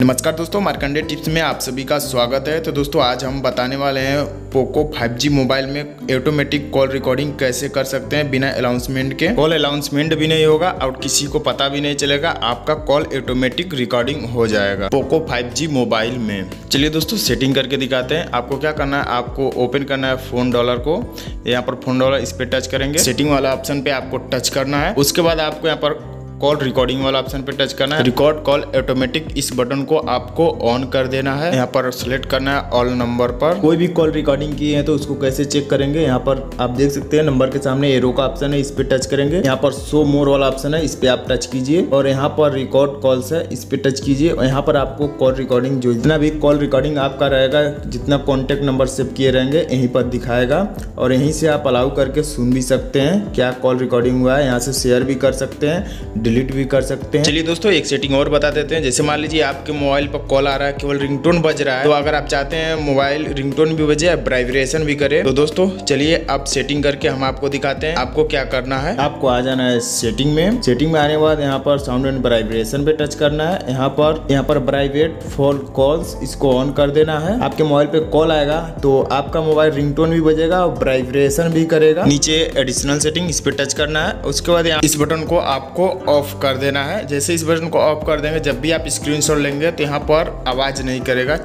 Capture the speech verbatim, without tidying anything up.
नमस्कार दोस्तों, मार्कंडे टिप्स में आप सभी का स्वागत है। तो दोस्तों आज हम बताने वाले हैं पोको फाइव जी मोबाइल में ऑटोमेटिक कॉल रिकॉर्डिंग कैसे कर सकते हैं बिना अनाउंसमेंट के। कॉल अनाउंसमेंट भी नहीं होगा और किसी को पता भी नहीं चलेगा, आपका कॉल ऑटोमेटिक रिकॉर्डिंग हो जाएगा पोको फाइव जी मोबाइल में। चलिए दोस्तों सेटिंग करके दिखाते हैं। आपको क्या करना है, आपको ओपन करना है फोन डॉलर को। यहाँ पर फोन डॉलर इस पे टच करेंगे, सेटिंग वाला ऑप्शन पे आपको टच करना है। उसके बाद आपको यहाँ पर कॉल रिकॉर्डिंग वाला ऑप्शन पे टच करना है। रिकॉर्ड कॉल ऑटोमेटिक, इस बटन को आपको ऑन कर देना है। यहाँ पर सिलेक्ट करना है ऑल नंबर पर। कोई भी कॉल रिकॉर्डिंग की है तो उसको कैसे चेक करेंगे, यहाँ पर आप देख सकते हैं नंबर के सामने एरो का ऑप्शन है, इस पे टच करेंगे। यहाँ पर शो मोर वाला ऑप्शन है, इस पे आप टच कीजिए और यहाँ पर रिकॉर्ड कॉल्स है, इस पे टच कीजिए। और यहाँ पर आपको कॉल रिकॉर्डिंग जो जितना भी कॉल रिकॉर्डिंग आपका रहेगा, जितना कॉन्टेक्ट नंबर सेव किए रहेंगे यहीं पर दिखाएगा और यहीं से आप अलाउ करके सुन भी सकते हैं क्या कॉल रिकॉर्डिंग हुआ है। यहाँ से शेयर भी कर सकते हैं, डिलीट भी कर सकते हैं। चलिए दोस्तों एक सेटिंग और बता देते हैं। जैसे मान लीजिए आपके मोबाइल पर कॉल आ रहा है, केवल रिंगटोन बज रहा है, तो अगर आप चाहते हैं मोबाइल रिंगटोन भी बजे, वाइब्रेशन भी करे, तो दोस्तों चलिए अब सेटिंग करके हम आपको दिखाते हैं। आपको क्या करना है, आपको आ जाना है सेटिंग में। सेटिंग में आने के बाद यहाँ पर साउंड एंड वाइब्रेशन पे टच करना है। यहाँ पर यहाँ पर प्राइवेट फॉर कॉल्स, इसको ऑन कर देना है। आपके मोबाइल पे कॉल आएगा तो आपका मोबाइल रिंगटोन भी बजेगा और वाइब्रेशन भी करेगा। नीचे एडिशनल सेटिंग, इस पे टच करना है। उसके बाद इस बटन को आपको ऑफ कर देना है। जैसे इस बटन को ऑफ कर देंगे, जब भी आप स्क्रीनशॉट लेंगे तो यहाँ पर आवाज नहीं करेगा।